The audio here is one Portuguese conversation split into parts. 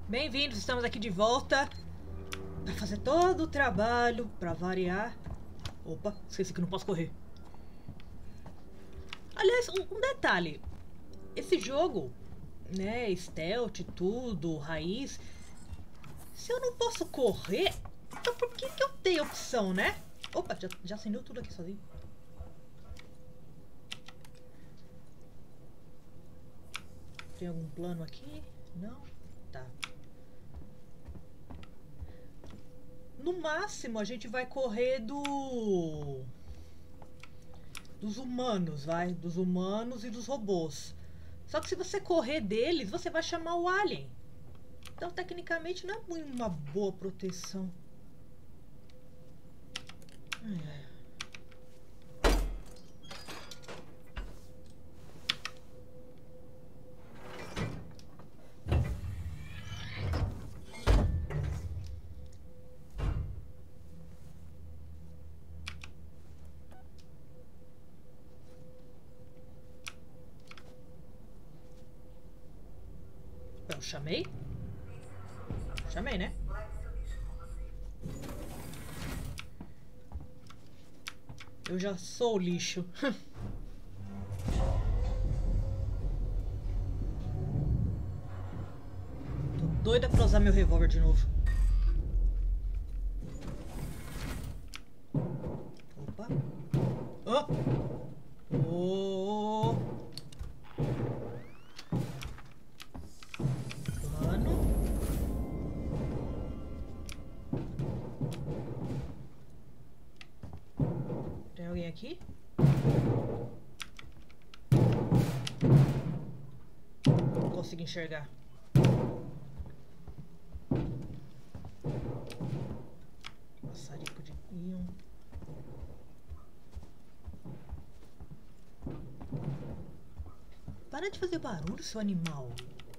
Bem-vindos, estamos aqui de volta para fazer todo o trabalho, para variar. Opa, esqueci que não posso correr. Aliás, um detalhe. Esse jogo, né, stealth, tudo, raiz. Se eu não posso correr, então por que eu tenho opção, né? Opa, já acendeu tudo aqui sozinho. Tem algum plano aqui? Não? Tá. No máximo, a gente vai correr dos humanos, vai? Dos humanos e dos robôs. Só que se você correr deles, você vai chamar o alien. Então, tecnicamente, não é uma boa proteção. Ai, ai. Eu chamei? Chamei, né? Eu já sou o lixo. Tô doida pra usar meu revólver de novo. Opa. Oh! Oh! Plano. Tem alguém aqui? Não consigo enxergar. Maçarico de íon. Para de fazer barulho, seu animal.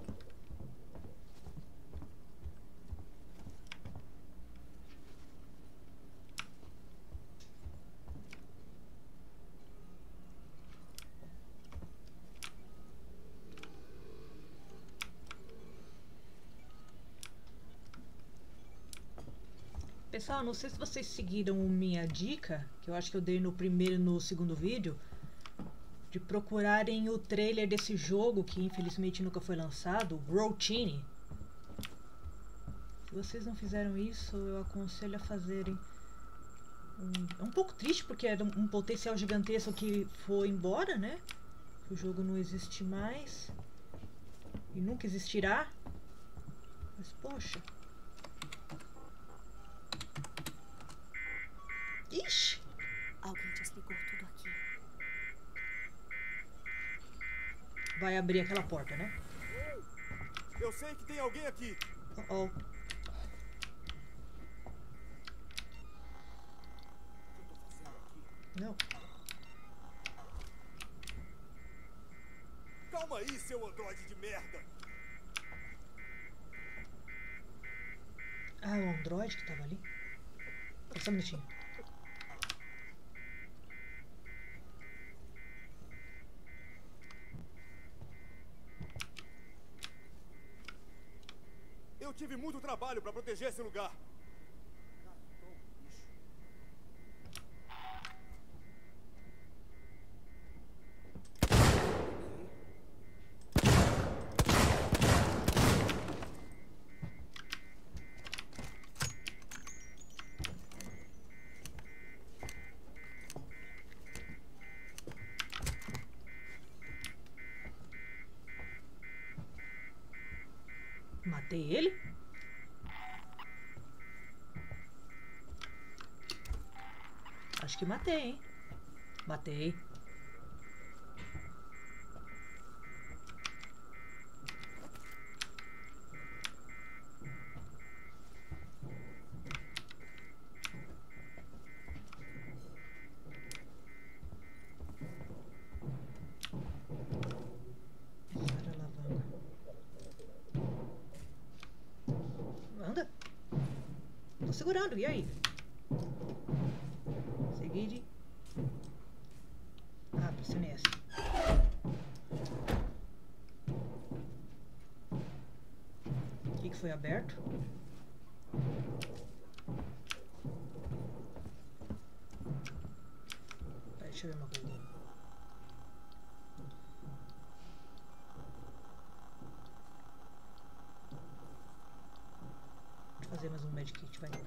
Pessoal, não sei se vocês seguiram minha dica, que eu acho que eu dei no primeiro e no segundo vídeo, de procurarem o trailer desse jogo, que infelizmente nunca foi lançado, Routine. Se vocês não fizeram isso, eu aconselho a fazerem. É um pouco triste, porque era um potencial gigantesco que foi embora, né? O jogo não existe mais. E nunca existirá. Mas, poxa. Ixi! Alguém desligou tudo aqui. Vai abrir aquela porta, né? Eu sei que tem alguém aqui. Oh. Não. Calma aí, seu androide de merda. Ah, o androide que tava ali. Só um minutinho. Eu tive muito trabalho para proteger esse lugar. Matei ele? Acho que matei, hein? Matei. Usar a alavanca. Anda. Tô segurando, e aí? Seguir. Ah, pressionei essa. que foi aberto? Deixa eu ver uma coisa. Deixa eu fazer mais um medkit, vai.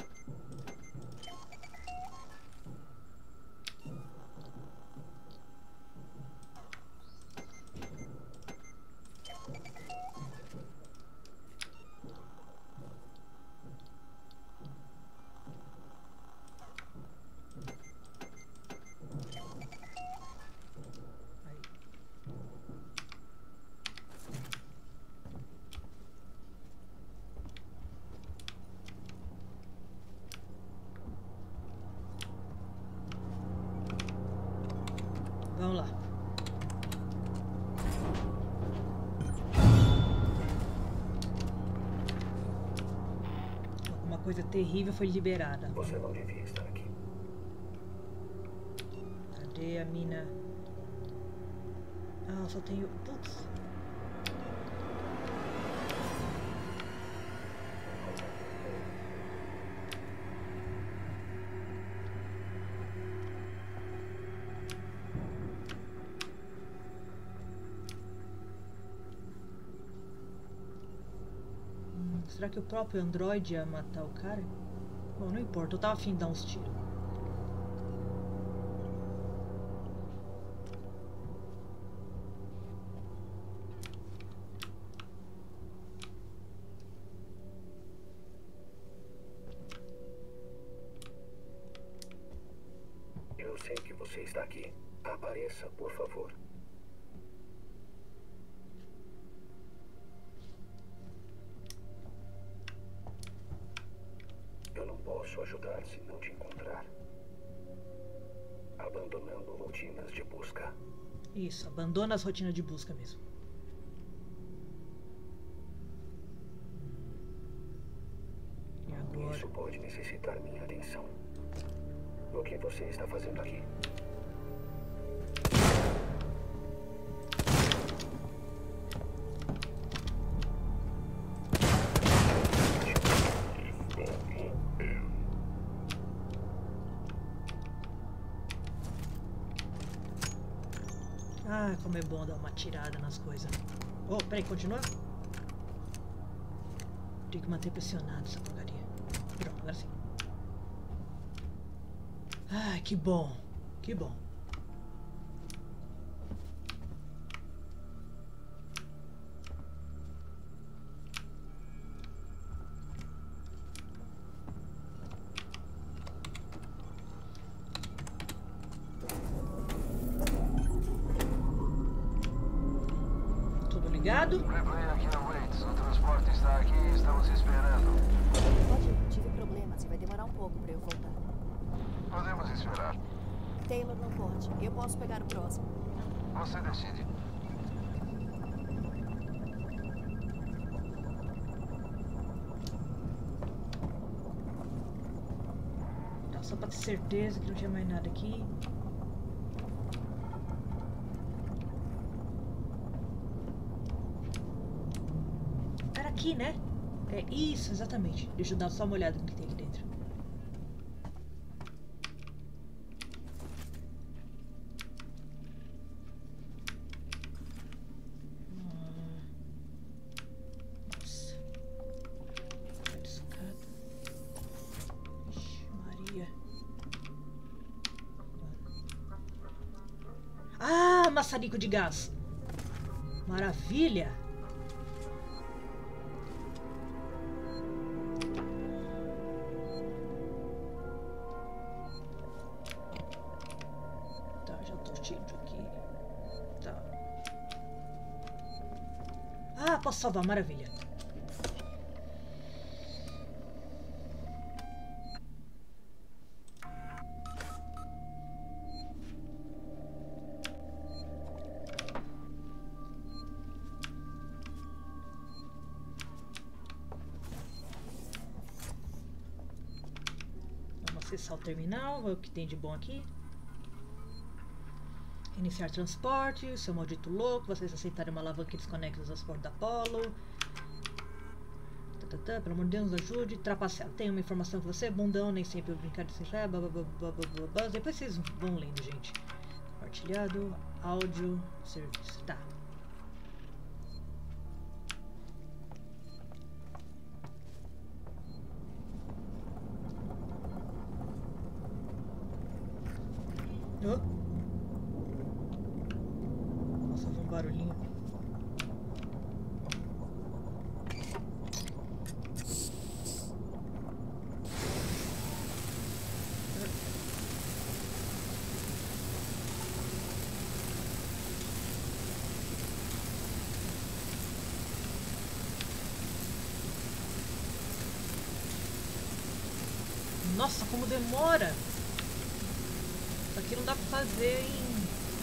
Vamos lá. Alguma coisa terrível foi liberada. Você não devia estar aqui. Cadê a mina? Ah, só tenho... Putz. Será que o próprio Android ia matar o cara? Bom, não importa, eu tava afim de dar uns tiros. Eu sei que você está aqui. Apareça, por favor. Eu não posso ajudar se não te encontrar. Abandonando rotinas de busca. Isso, abandona as rotinas de busca mesmo. E agora? Isso pode necessitar minha atenção. O que você está fazendo aqui? Ah, como é bom dar uma tirada nas coisas. Oh, peraí, continua? Tem que manter pressionado essa porcaria. Pronto, agora sim. Ah, que bom. Que bom. Obrigado. Replay aqui na Waits. O transporte está aqui e estamos esperando. Pode ir, tive problemas e vai demorar um pouco pra eu voltar. Podemos esperar. Taylor não pode. Eu posso pegar o próximo. Você decide. Então, só pra ter certeza que não tinha mais nada aqui. Aqui, né? É isso, exatamente. Deixa eu dar só uma olhada no que tem aqui dentro. Nossa. Ixi, Maria. Ah, maçarico de gás. Maravilha. Ah, posso salvar, maravilha. Vamos acessar o terminal, ver o que tem de bom aqui. Iniciar transporte, seu maldito louco, vocês aceitarem uma alavanca que desconecta o transporte da Apollo. Pelo amor de Deus, nos ajude. Trapacela. Tem uma informação com você? Bundão, nem sempre eu brincar de ser. Depois vocês vão lendo, gente. Compartilhado. Áudio. Serviço. Tá. Oh. Nossa, foi um barulhinho. Nossa, como demora! Isso aqui não dá pra fazer em...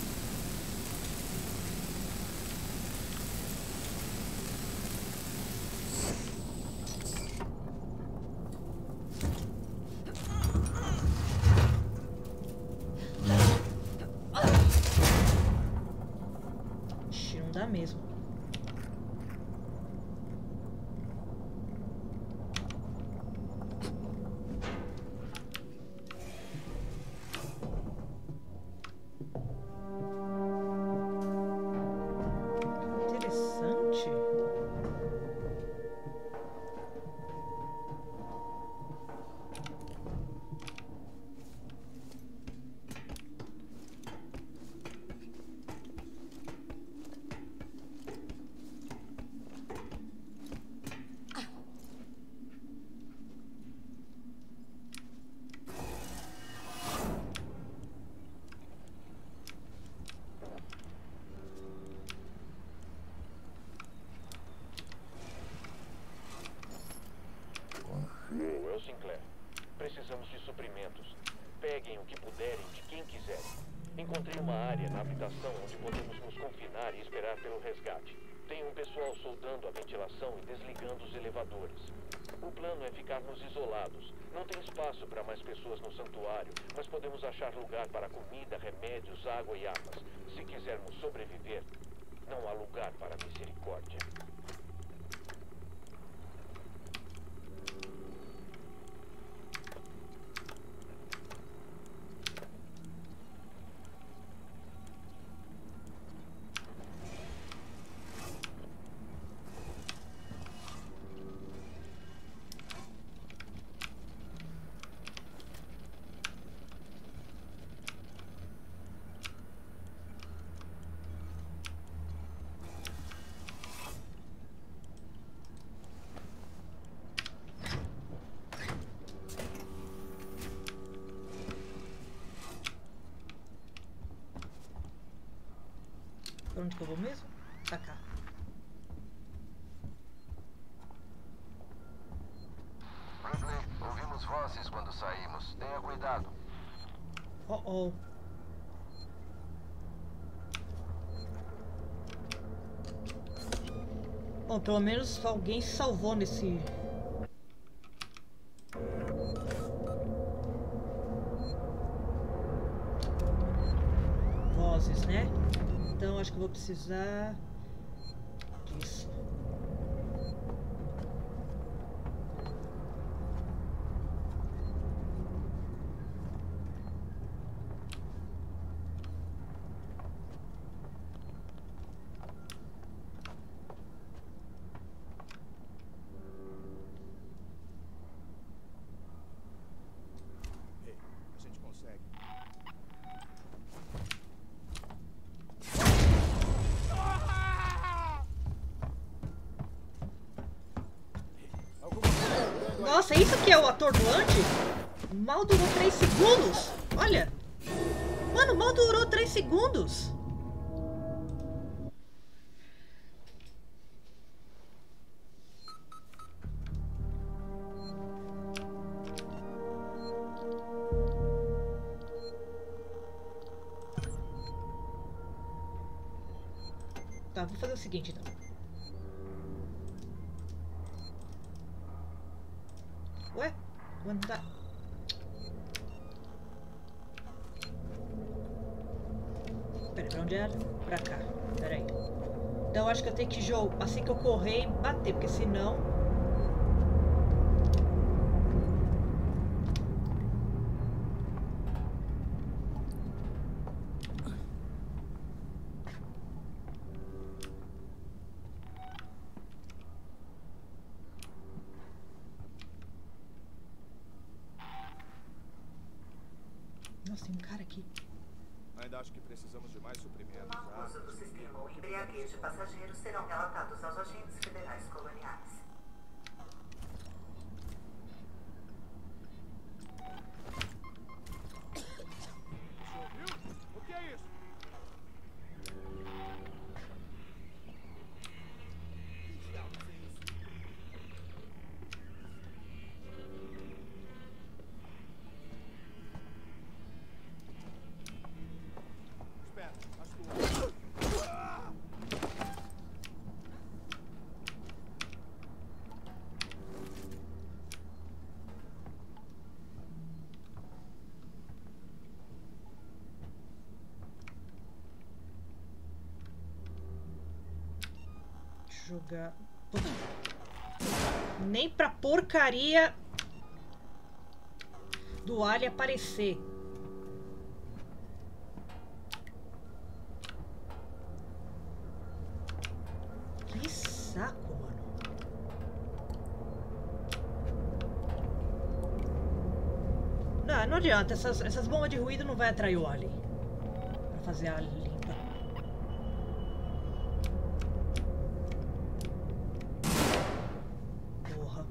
Ixi, não dá mesmo. Sinclair. Precisamos de suprimentos. Peguem o que puderem de quem quiser. Encontrei uma área na habitação onde podemos nos confinar e esperar pelo resgate. Tem um pessoal soldando a ventilação e desligando os elevadores. O plano é ficarmos isolados. Não tem espaço para mais pessoas no santuário, mas podemos achar lugar para comida, remédios, água e armas. Se quisermos sobreviver, não há lugar para misericórdia. Pra onde que eu vou mesmo? Pra cá. Ripley, ouvimos vozes quando saímos. Tenha cuidado. Oh. Bom, pelo menos alguém se salvou nesse... Vozes, né? Então acho que eu vou precisar disso. Ei, a gente consegue. Nossa, isso que é o atordoante? Mal durou 3 segundos. Olha. Mano, mal durou 3 segundos. Tá, vou fazer o seguinte então. Ué? Não dá. Pera aí, pra onde era? Pra cá. Pera aí. Então acho que eu tenho que jogar assim que eu correr e bater, porque senão Nossa, tem um cara aqui. Ainda acho que precisamos de mais suprimentos. O mau uso do sistema ou embriaguez de passageiros serão relatados aos agentes federais coloniais. Você ouviu? O que é isso? Espera, acho que Jogar. Nem pra porcaria do alien aparecer. Que saco, mano. Não, não adianta. Essas bombas de ruído não vai atrair o alien pra fazer a limpa. Porra.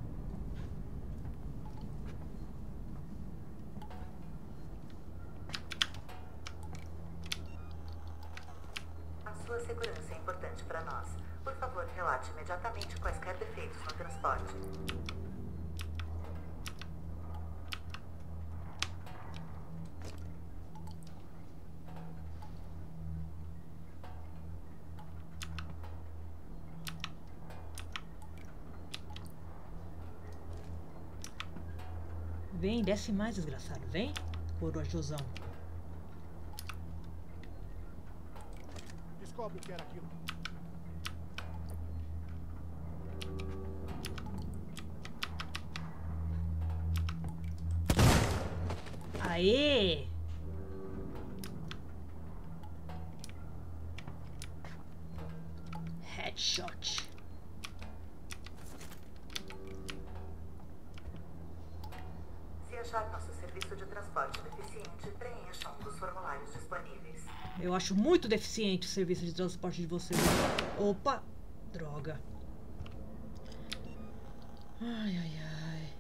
A sua segurança é importante para nós. Por favor, relate imediatamente quaisquer defeitos no transporte. Vem, desce mais, desgraçado. Vem, corojosão. descobre o que era aquilo. Aê! Headshot. Se achar nosso serviço de transporte deficiente, preencha um dos formulários disponíveis. Eu acho muito deficiente o serviço de transporte de vocês. Opa! Droga. Ai, ai, ai.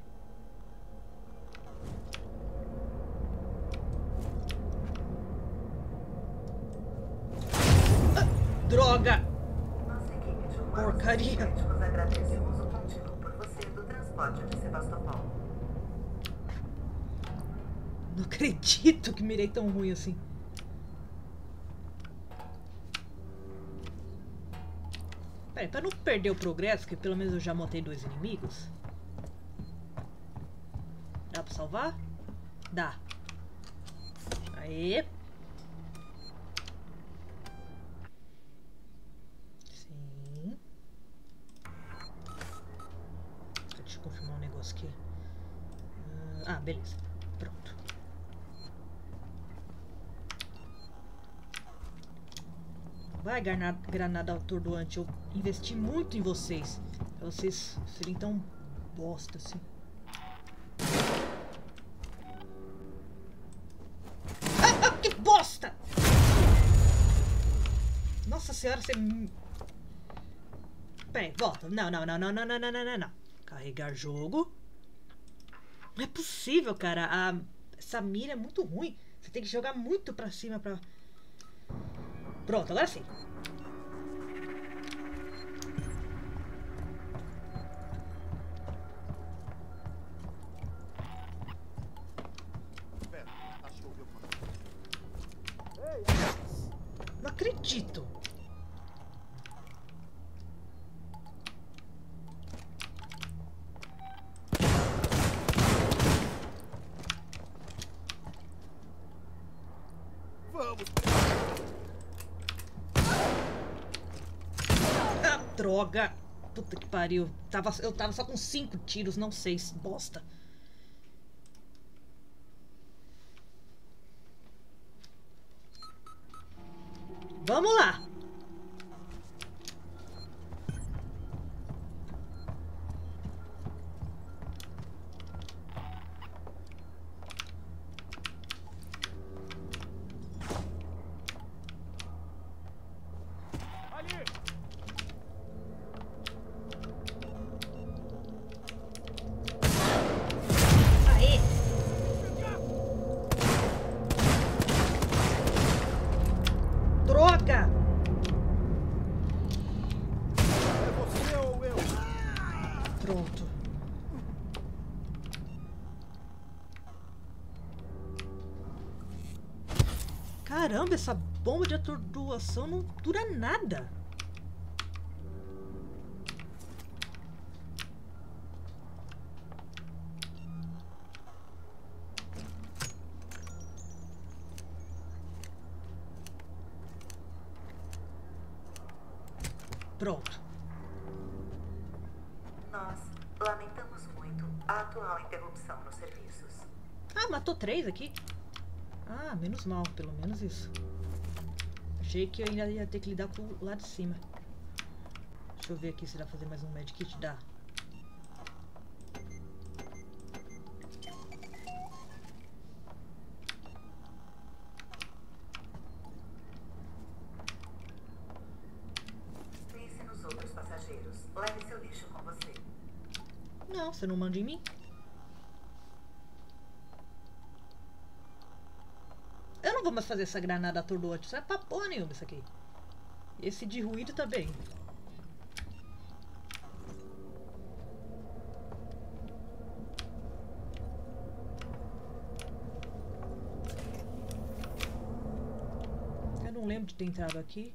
Ah, droga! Nossa equipe de humanos Porcaria. sintéticos agradece o uso contínuo por você do transporte de Sebastopol. Não acredito que mirei tão ruim assim. Peraí, pra não perder o progresso, que pelo menos eu já matei 2 inimigos. Dá pra salvar? Dá. Aê. Sim. Deixa eu confirmar um negócio aqui. Ah, beleza. Pronto. Vai, granada atordoante. Eu investi muito em vocês. Pra vocês serem tão bosta assim. Ah, que bosta! Nossa senhora, você... Peraí, volta. Não. Carregar jogo. Não é possível, cara. Essa mira é muito ruim. Você tem que jogar muito pra cima pra... Pronto, agora sim. Espera, acho que ouvi alguma coisa. Não acredito. Vamos! Ah, droga. Puta que pariu. Eu tava só com 5 tiros, não 6. Bosta. Vamos lá. Pronto. Caramba, essa bomba de atordoação não dura nada. Pronto. Nós lamentamos muito a atual interrupção nos serviços. Ah, matou 3 aqui? Ah, menos mal, pelo menos isso. Achei que eu ainda ia ter que lidar com o lá de cima. Deixa eu ver aqui se dá pra fazer mais um medkit. Dá. Pense nos outros passageiros. Leve seu lixo com você. Não, você não manda em mim? Eu não vou mais fazer essa granada atordoante. Isso é pra porra nenhuma isso aqui. Esse de ruído também. Eu não lembro de ter entrado aqui.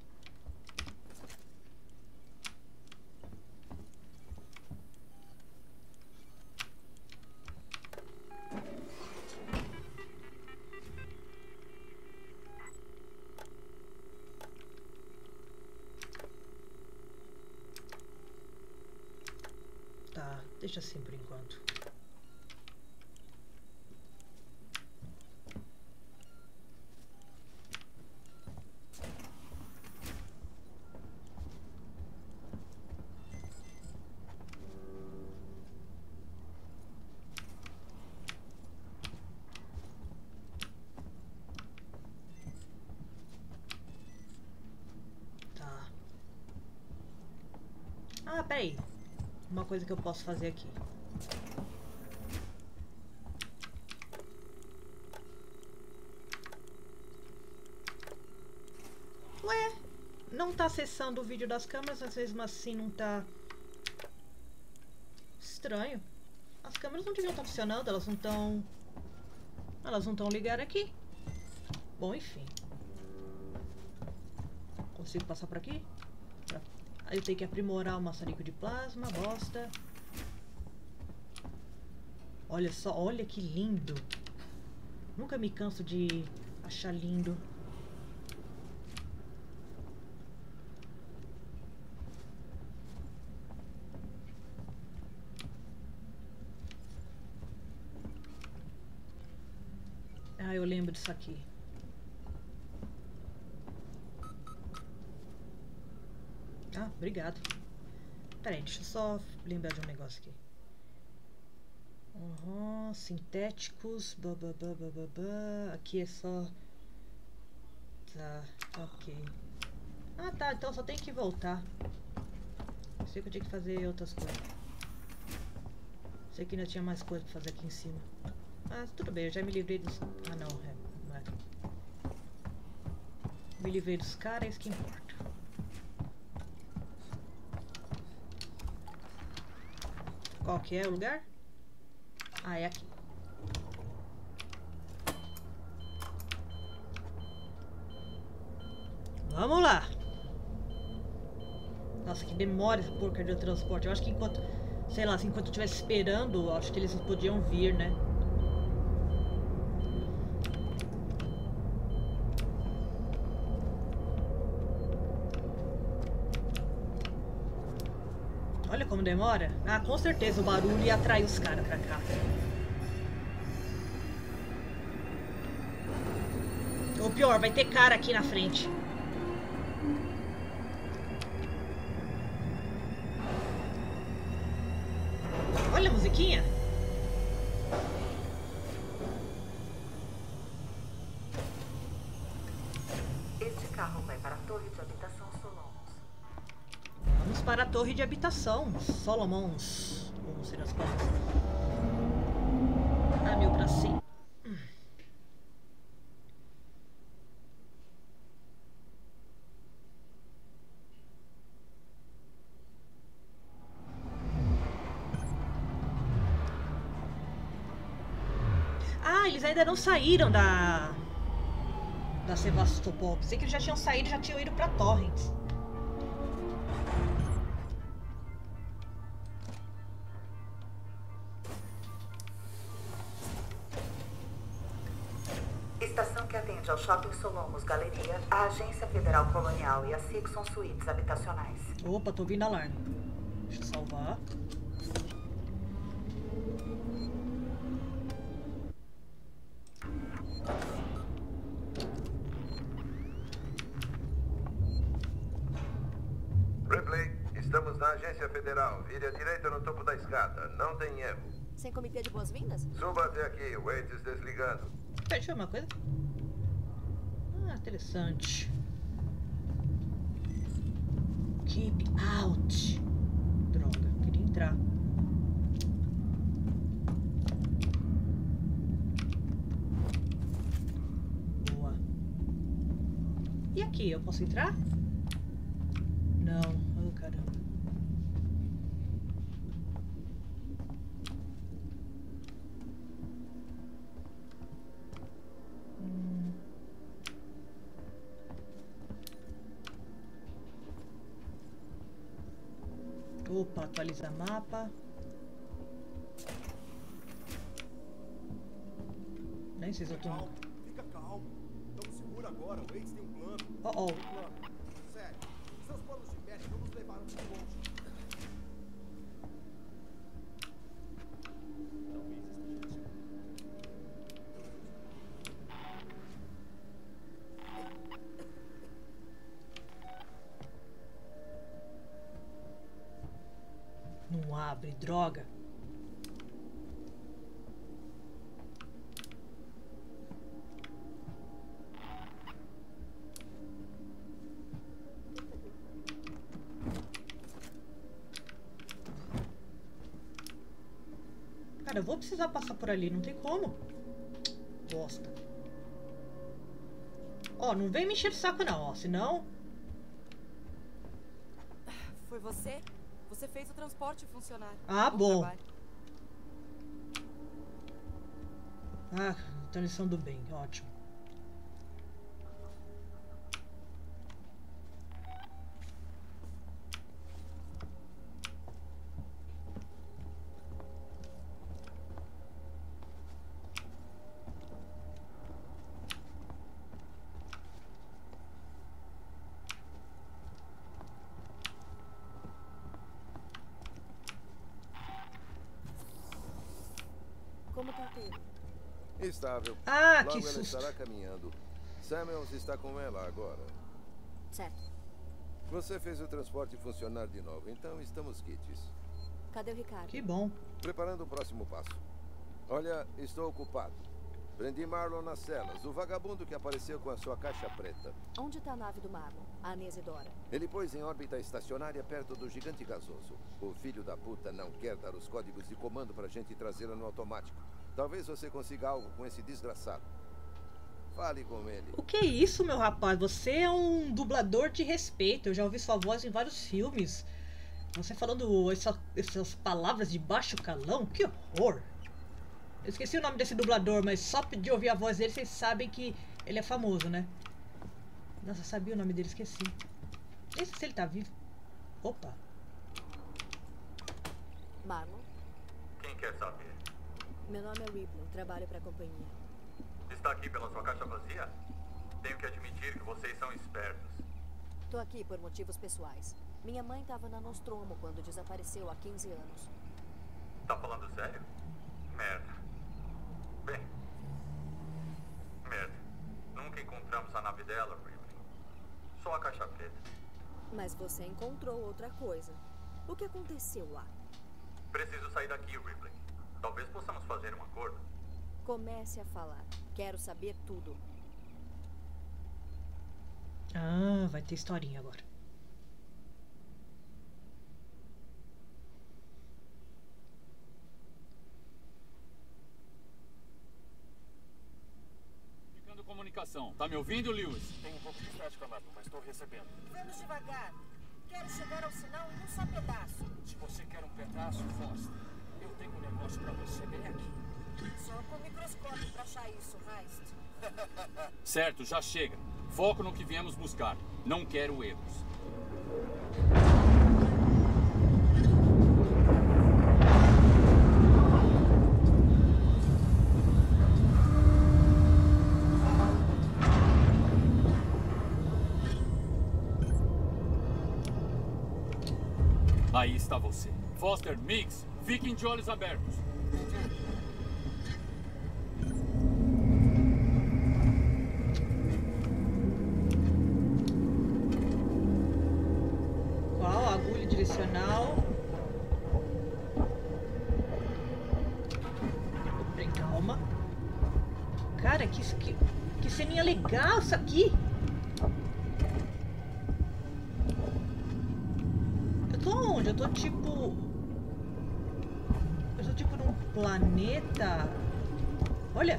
Tá, deixa assim por enquanto. Tá. Ah, peraí. Uma coisa que eu posso fazer aqui. Ué, não tá acessando o vídeo das câmeras, às vezes assim não tá. Estranho. As câmeras não deviam estar funcionando, elas não estão. Elas não estão ligadas aqui. Bom, enfim. Consigo passar por aqui? Aí eu tenho que aprimorar o maçarico de plasma, bosta. Olha só, olha que lindo. Nunca me canso de achar lindo. Ah, eu lembro disso aqui. Ah, obrigado. Peraí, deixa eu só lembrar de um negócio aqui. Sintéticos. Aqui é só. Tá, ok. Ah, tá, então só tem que voltar. Sei que eu tinha que fazer outras coisas. Sei que ainda tinha mais coisa pra fazer aqui em cima. Mas tudo bem, eu já me livrei dos. Ah, não, não é. Me livrei dos caras, é isso que importa. Qual que é o lugar? Ah, é aqui. Vamos lá. Nossa, que demora essa porcaria de transporte. Eu acho que enquanto, sei lá, enquanto eu estivesse esperando, acho que eles podiam vir, né? Olha como demora. Ah, com certeza o barulho ia atrair os caras pra cá. Ou pior, vai ter cara aqui na frente. Olha a musiquinha. Este carro vai para a torre de habitação Solomons. Vamos para a torre de habitação Solomons. Vamos ser as coisas. Ah, meu bracinho. Ah, eles ainda não saíram da Sevastopol. Pensei que eles já tinham saído, já tinham ido pra Torrens. Estação que atende ao Shopping Solomos Galeria, a Agência Federal Colonial e a Sixon Suítes Habitacionais. Opa, tô ouvindo alarme. Deixa eu salvar. Ripley, estamos na Agência Federal. Vire à direita no topo da escada. Não tem erro. Sem comitê de boas-vindas? Suba até aqui, Waits desligando. Deixa eu ver uma coisa. Ah, interessante. Keep out. Droga, queria entrar. Boa. E aqui, eu posso entrar? Não. Oh, caramba. Opa, atualizar mapa. Nem sei se eu tô... Calma, fica calmo. Estamos seguros agora. O Waits tem um plano. Oh, oh. Plano. Sério. Seus planos de merda não nos levaram muito longe. Talvez esteja. Não abre, droga. Cara, eu vou precisar passar por ali, não tem como. Bosta. Ó, não vem me encher o saco não, ó, senão... Foi você? Você fez o transporte funcionar. Ah, bom. trabalho. Ah, então eles são do bem, ótimo. Como tá tendo? Estável. Ah, Logo que ela susto. estará caminhando. Samuels está com ela agora. Certo. Você fez o transporte funcionar de novo, então estamos quites. Cadê o Ricardo? Que bom. Preparando o próximo passo. Olha, estou ocupado. Prendi Marlon nas celas, o vagabundo que apareceu com a sua caixa preta. Onde tá a nave do Marlon? A Anesidora. Ele pôs em órbita estacionária perto do gigante gasoso. O filho da puta não quer dar os códigos de comando pra gente trazê-la no automático. Talvez você consiga algo com esse desgraçado. Fale com ele. O que é isso, meu rapaz? Você é um dublador de respeito. Eu já ouvi sua voz em vários filmes. Você falando essas palavras de baixo calão? Que horror! Eu esqueci o nome desse dublador, mas só de ouvir a voz dele, vocês sabem que ele é famoso, né? Nossa, eu sabia o nome dele, esqueci. Nem sei se ele tá vivo. Opa. Marlon? Quem quer saber? Meu nome é Ripley, trabalho pra companhia. Está aqui pela sua caixa vazia? Tenho que admitir que vocês são espertos. Tô aqui por motivos pessoais. Minha mãe tava na Nostromo quando desapareceu há 15 anos. Tá falando sério? Merda. Bem. Merda. Nunca encontramos a nave dela, Ripley. Só a caixa preta. Mas você encontrou outra coisa. O que aconteceu lá? Preciso sair daqui, Ripley. Talvez possamos fazer um acordo. Comece a falar. Quero saber tudo. Ah, vai ter historinha agora. Comunicação. Tá me ouvindo, Lewis? Tem um pouco de estática, Marlon, mas estou recebendo. Vamos devagar. Quero chegar ao sinal em um só pedaço. Se você quer um pedaço, Foster, eu tenho um negócio pra você bem aqui. Só com o microscópio pra achar isso, Heist. Certo, já chega. Foco no que viemos buscar. Não quero erros. Aí está você. Foster, Mix, fiquem de olhos abertos. Qual? Agulha direcional. Bem, calma. Cara, que ceninha legal isso aqui. Eu tô onde? Eu tô tipo num planeta. Olha.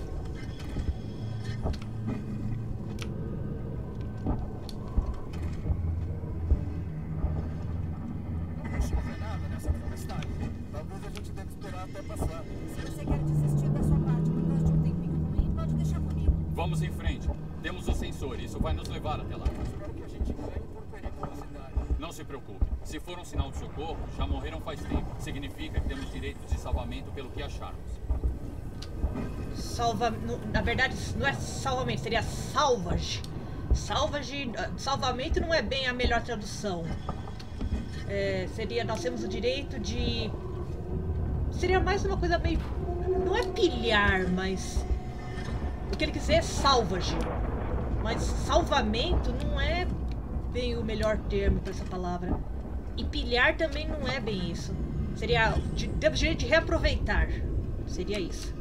Não chove nada nessa tempestade. Talvez a gente deve esperar até passar. Se você quer desistir da sua parte por causa de um tempinho ruim, pode deixar comigo. Vamos em frente. Temos o sensor. Isso vai nos levar até lá. Espero que a gente ganhe por periculosidade. Não se preocupe. Se for um sinal de socorro, já morreram faz tempo. Significa que temos direito de salvamento pelo que acharmos. Na verdade, não é salvamento, seria salvage. Salvamento não é bem a melhor tradução. Seria, nós temos o direito de... Seria mais uma coisa meio... Não é pilhar, mas... O que ele quiser é salvage. Mas salvamento não é bem o melhor termo para essa palavra. E pilhar também não é bem isso. Seria... Temos direito de reaproveitar. Seria isso.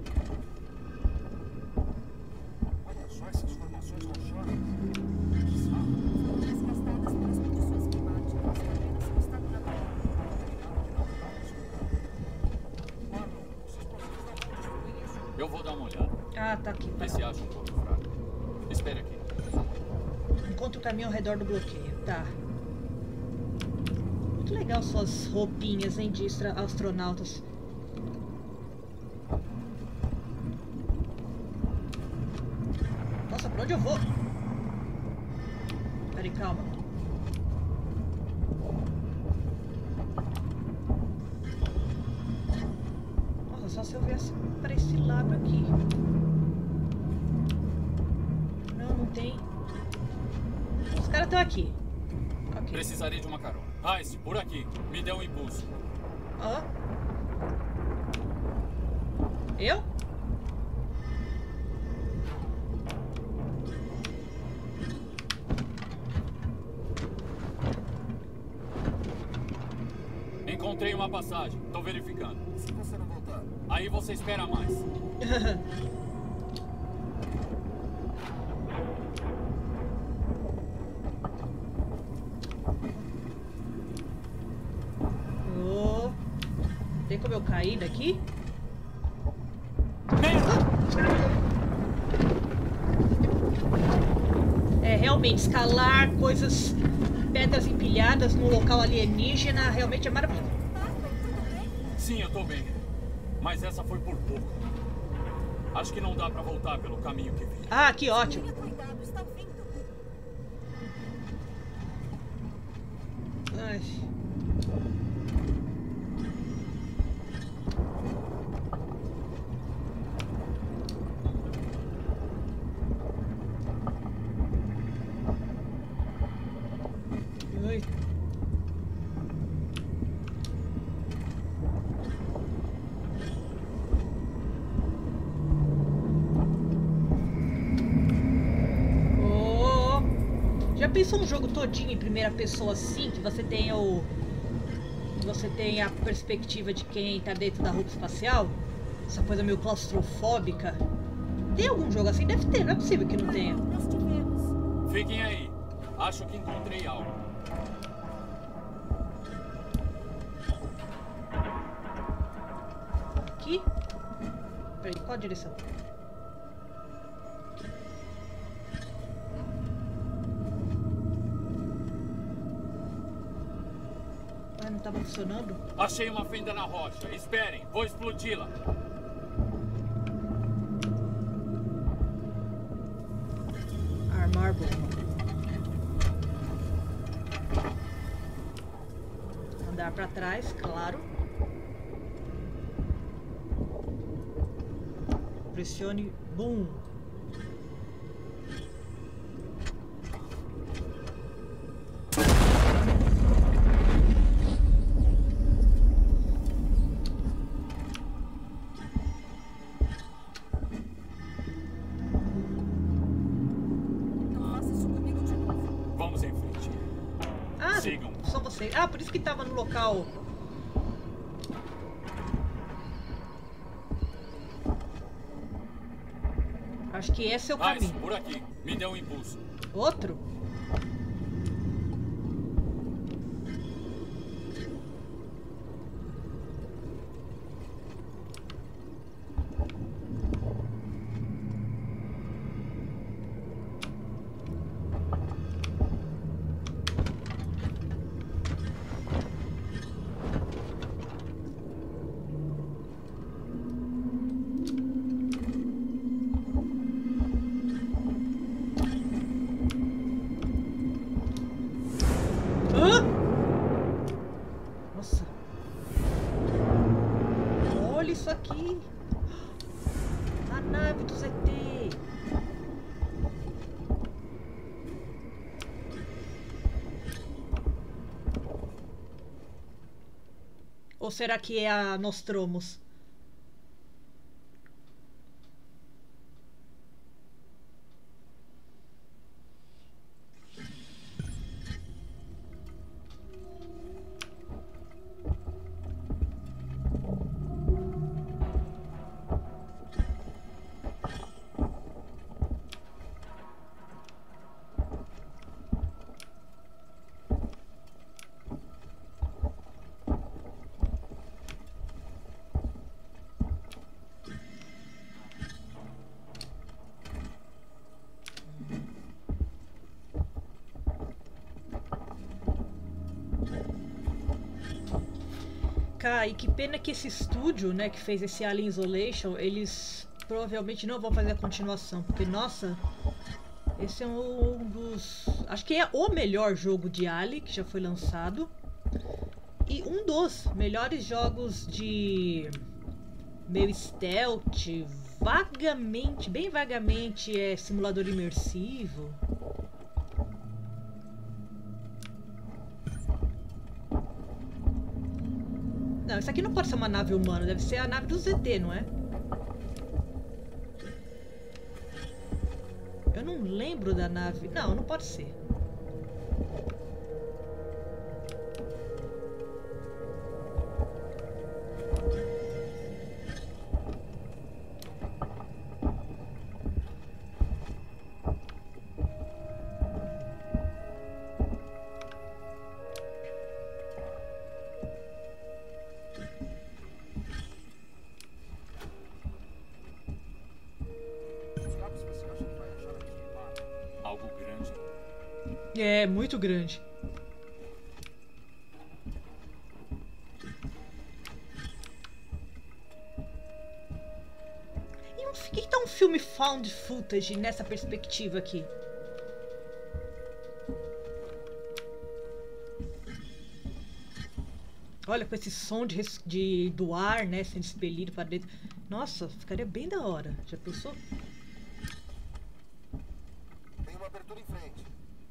Olha só essas formações rochosas. Desgastadas pelas condições climáticas, apenas seu estado natural. Marlon, vocês precisam descobrir isso. Eu vou dar uma olhada. Ah, tá aqui. Vê se acha um pouco fraco. Espere aqui. Encontre o caminho ao redor do bloqueio. Tá. Muito legal suas roupinhas, hein, de astronautas. Nossa, pra onde eu vou? Peraí, calma. Nossa, só se eu viesse pra esse lado aqui. Não tem. Os caras estão aqui. Okay. Precisarei de uma carona. Heist, por aqui. Me dê um impulso. Ó. Eu? Encontrei uma passagem. Tô verificando. Se você não voltar. Aí você espera mais. Oh. Tem como eu cair daqui? Realmente, escalar coisas, pedras empilhadas num local alienígena, realmente é maravilhoso. Sim, eu tô bem. Mas essa foi por pouco. Acho que não dá pra voltar pelo caminho que vim. Ah, que ótimo. Cuidado, está vindo. Ai. Ai. Oh. Já pensou um jogo todinho em primeira pessoa assim, que você tem a perspectiva de quem tá dentro da roupa espacial? Essa coisa meio claustrofóbica. Tem algum jogo assim? Deve ter, não é possível que não tenha. Nós tivemos. Fiquem aí. Acho que encontrei algo. Aqui? Peraí, qual a direção? Ah, não tava funcionando? Achei uma fenda na rocha. Esperem, vou explodi-la. Marble. Andar pra trás, claro. Pressione boom. Só você. Ah, por isso que tava no local. Acho que esse é o caminho. Por aqui. Me dê um impulso. Outro? Nossa. Olha isso aqui. A nave do ZT. Ou será que é a Nostromos? Cara, e que pena que esse estúdio, né, que fez esse Alien Isolation, eles provavelmente não vão fazer a continuação, porque, nossa, esse é um dos... acho que é o melhor jogo de Alien que já foi lançado. E um dos melhores jogos de meio stealth, vagamente, bem vagamente, é simulador imersivo. Não, isso aqui não pode ser uma nave humana, deve ser a nave do ZT, não é? Eu não lembro da nave. Não, não pode ser. É, muito grande. E por que tá um filme found footage nessa perspectiva aqui? Olha, com esse som do ar, né, sendo expelido para dentro. Nossa, ficaria bem da hora. Já pensou? Tem uma abertura em frente.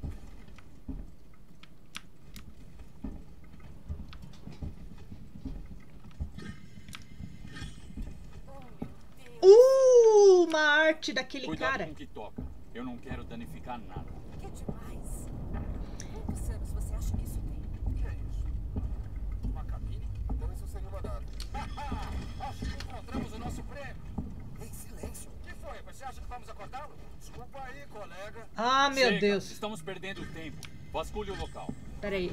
Uma arte daquele Cuidado cara. Com o que toca. Eu não quero danificar nada. Que demais. Quantos anos você acha que isso tem? O que é isso? Uma cabine? Então isso seria uma nave. Acho que encontramos o nosso prêmio. Ei, silêncio. O que foi? Você acha que vamos acordá-lo? Desculpa aí, colega. Ah, meu Chega, Deus. Estamos perdendo tempo. Vasculhe o local. Peraí.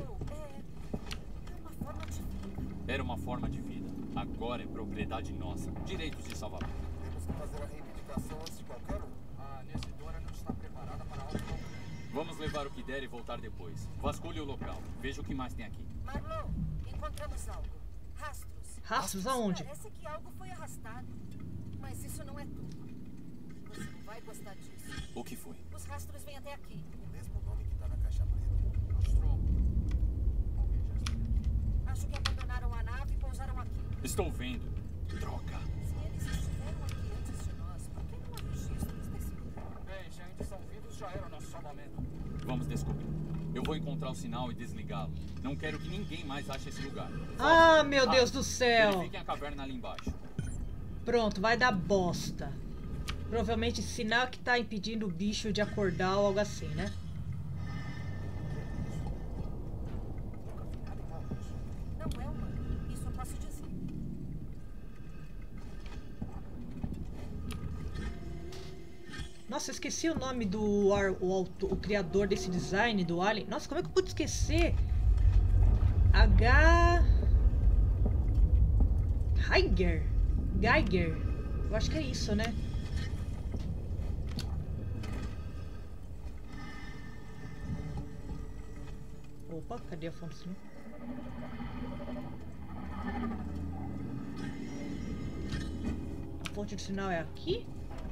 Era uma forma de vida. Agora é propriedade nossa. Direitos de salvamento. Temos que fazer a reivindicação antes de qualquer um. A Nesidora não está preparada para algo novo. Vamos levar o que der e voltar depois. Vasculhe o local. Veja o que mais tem aqui. Marlowe, encontramos algo. Rastros. Rastros aonde? Parece que algo foi arrastado. Mas isso não é tudo. Você não vai gostar disso. O que foi? Os rastros vêm até aqui. O mesmo nome que tá na caixa preta. Nostromo. Alguém já esteve aqui? Acho que abandonaram a nave e pousaram aqui. Estou vendo. Droga. Se eles estiveram aqui antes de nós, por que não há registros desse lugar? Bem, se ainda estão vivos, já era o nosso salvamento. Vamos descobrir. Eu vou encontrar o sinal e desligá-lo. Não quero que ninguém mais ache esse lugar. Ah, meu Deus do céu. Verifiquem a caverna ali embaixo. Pronto, vai dar bosta. Provavelmente sinal que tá impedindo o bicho de acordar ou algo assim, né? Não é humano. Isso eu posso dizer. Nossa, eu esqueci o nome do o criador desse design do Alien. Nossa, como é que eu pude esquecer? Geiger. Eu acho que é isso, né? Opa, cadê a fonte? A fonte do sinal é aqui?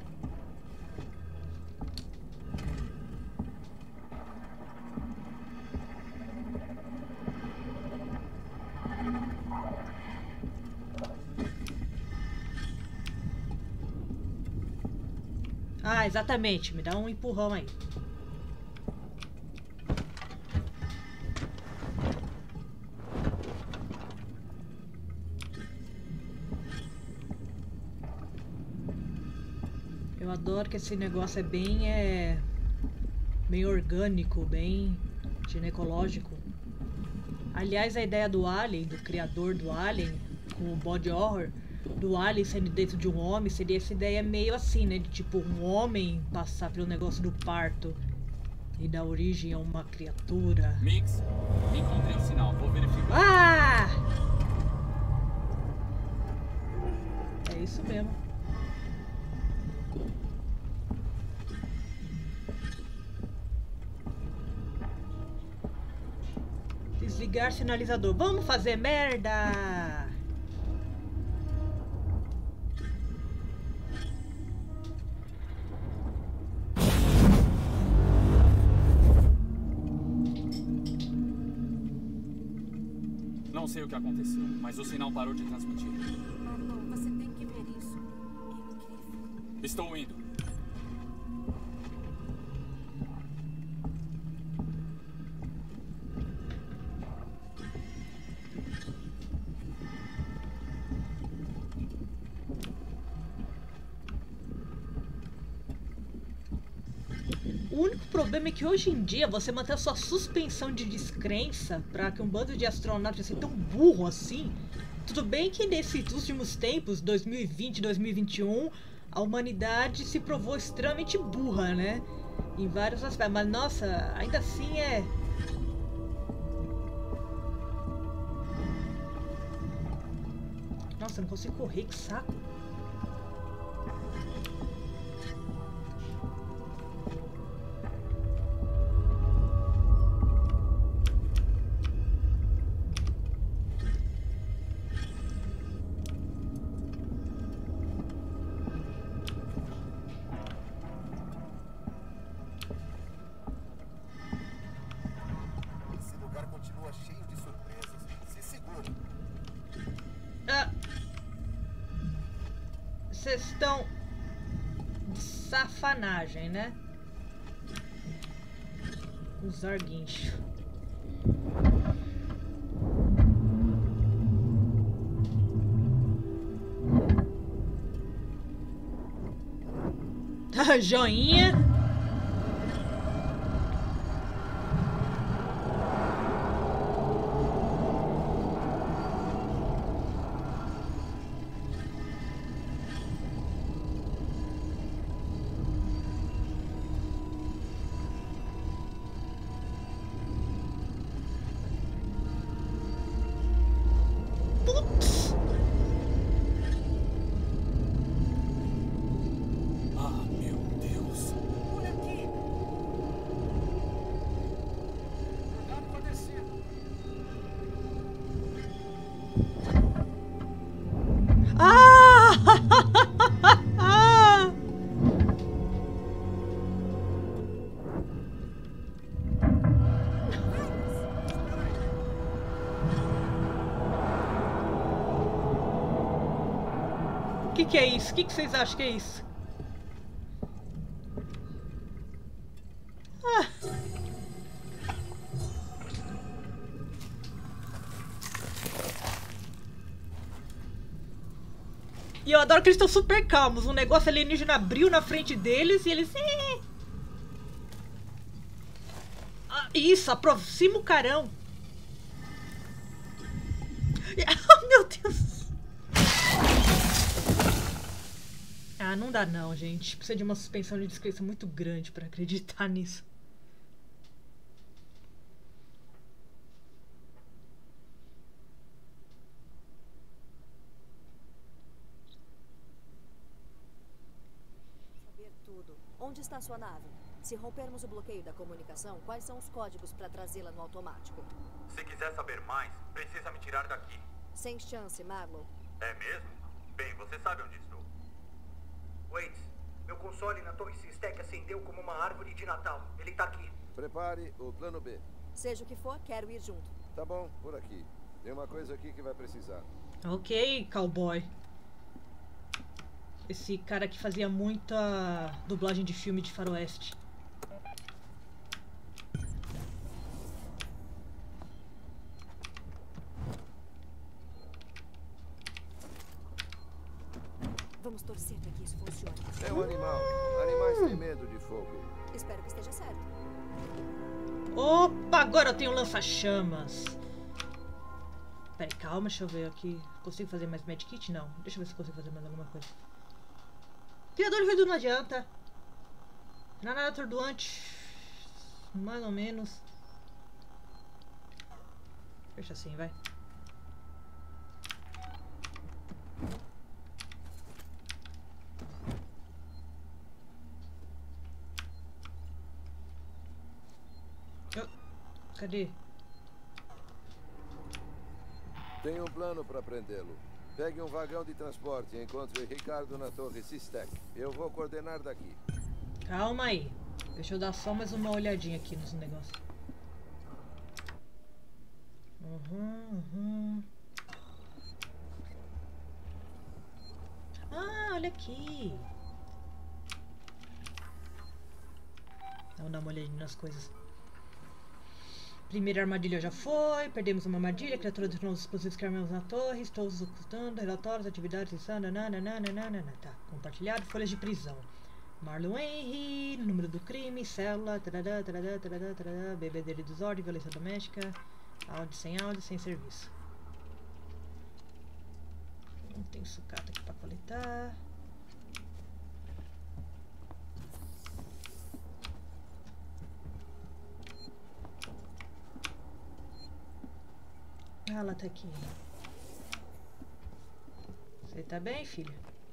Ah, exatamente. Me dá um empurrão aí. Eu adoro que esse negócio é bem orgânico, bem ginecológico. Aliás, a ideia do Alien, do criador do Alien, com o body horror, do Alien sendo dentro de um homem, seria essa ideia meio assim, né? De tipo, um homem passar pelo negócio do parto e dar origem a uma criatura. Mix, encontrei o sinal, vou verificar. Ah! É isso mesmo. Desligar sinalizador. Vamos fazer merda! Não sei o que aconteceu, mas o sinal parou de transmitir. Marlon, você tem que ver isso. É incrível. Estou indo. O único problema é que hoje em dia você manter a sua suspensão de descrença para que um bando de astronautas seja tão burro assim. Tudo bem que nesses últimos tempos, 2020, 2021, a humanidade se provou extremamente burra, né? Em vários aspectos. Mas nossa, ainda assim é... Nossa, eu não consigo correr, que saco. Vocês estão de safanagem, né? Usar guincho. Joinha. Que é isso? O que vocês acham que é isso? Ah. E eu adoro que eles estão super calmos. Um negócio alienígena abriu na frente deles e eles... Ah, isso, aproxima o carão. Oh, meu Deus. Ah, não dá não, gente. Precisa de uma suspensão de descrença muito grande pra acreditar nisso. Saber tudo. Onde está sua nave? Se rompermos o bloqueio da comunicação, quais são os códigos para trazê-la no automático? Se quiser saber mais, precisa me tirar daqui. Sem chance, Marlow. É mesmo? Bem, você sabe onde estou. Wait, meu console na torre Sistec acendeu como uma árvore de Natal. Ele tá aqui. Prepare o plano B. Seja o que for, quero ir junto. Tá bom, por aqui. Tem uma coisa aqui que vai precisar. Ok, cowboy. Esse cara que fazia muita dublagem de filme de faroeste. Vamos torcer para que isso funcione. É um animal. Animais têm medo de fogo. Espero que esteja certo. Opa, agora eu tenho lança-chamas. Peraí, calma, deixa eu ver aqui. Consigo fazer mais medkit? Não. Deixa eu ver se consigo fazer mais alguma coisa. Criador de ruído não adianta. Granada atordoante. Mais ou menos. Deixa assim, vai. Cadê? Tem um plano para prendê-lo. Pegue um vagão de transporte e encontre Ricardo na torre Sistec. Eu vou coordenar daqui. Calma aí. Deixa eu dar só mais uma olhadinha aqui nos negócios. Ah, olha aqui. Vamos dar uma olhadinha nas coisas. Primeira armadilha já foi. Perdemos uma armadilha. Criatura de novos dispositivos que armamos na torre. Estou ocultando relatórios, atividades. Tá. Compartilhado. Folhas de prisão. Marlon Henry. Número do crime. Célula. Bebedeira e desordem. Violência doméstica. Áudio, sem serviço. Não tem sucata aqui pra coletar. Ah, ela tá aqui. Você tá bem, filha?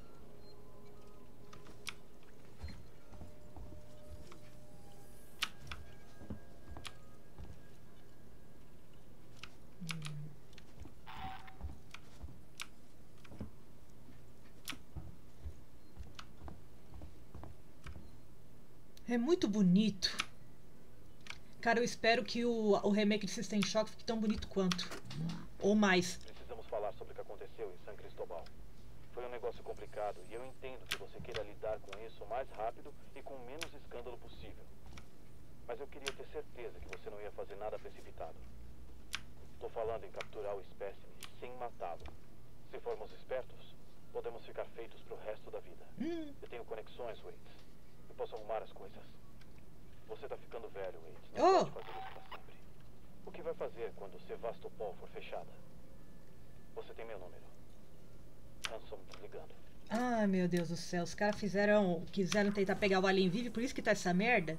É muito bonito. Cara, eu espero que o remake de System Shock fique tão bonito quanto. Ou mais. Precisamos falar sobre o que aconteceu em San Cristóbal. Foi um negócio complicado e eu entendo que você queira lidar com isso o mais rápido e com o menos escândalo possível. Mas eu queria ter certeza que você não ia fazer nada precipitado. Estou falando em capturar o espécime sem matá-lo. Se formos espertos, podemos ficar feitos pro resto da vida. Eu tenho conexões, Waits. Eu posso arrumar as coisas. Você tá ficando velho, Waits. Não pode fazer isso pra sempre. O que vai fazer quando Sevastopol for fechada? Você tem meu número. Hanson desligando. Ai, meu Deus do céu. Os caras quiseram tentar pegar o alien vivo, por isso que tá essa merda.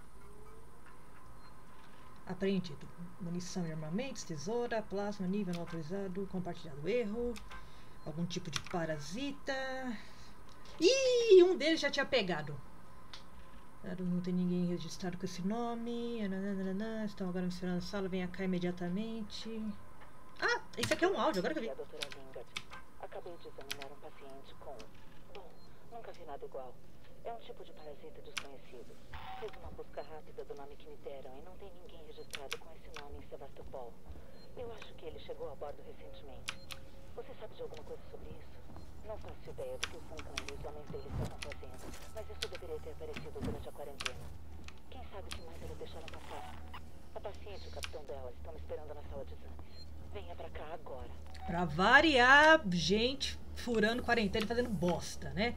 Apreendido. Munição e armamentos, tesoura, plasma, nível não autorizado, compartilhado erro. Algum tipo de parasita. Ih, um deles já tinha pegado. Não tem ninguém registrado com esse nome. Estão agora me esperando na sala. Venha cá imediatamente. Ah, isso aqui é um áudio, agora que eu vi. Doutora Lingard, acabei de examinar um paciente com... Bom, nunca vi nada igual. É um tipo de parasita desconhecido. Fiz uma busca rápida do nome que me deram e não tem ninguém registrado com esse nome em Sevastopol. Eu acho que ele chegou a bordo recentemente. Você sabe de alguma coisa sobre isso? Não fácil ideia do que o Funkan e os homens dele estavam fazendo, mas isso deveria ter aparecido durante a quarentena. Quem sabe o que mais eles deixaram passar? A paciente e o capitão dela estão me esperando na sala de exames. Venha pra cá agora. Pra variar, gente furando quarentena e fazendo bosta, né?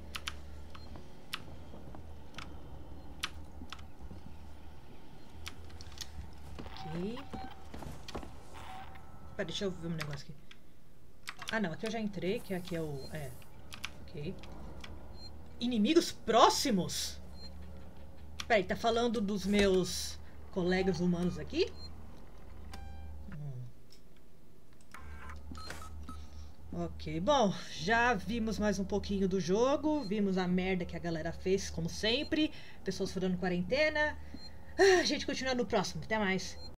Ok. Pera, deixa eu ver um negócio aqui. Ah, não, aqui eu já entrei, que aqui é o... É. Ok. Inimigos próximos? Peraí, tá falando dos meus colegas humanos aqui? Ok, bom, já vimos mais um pouquinho do jogo, vimos a merda que a galera fez, como sempre, pessoas furando quarentena. A gente continua no próximo, até mais.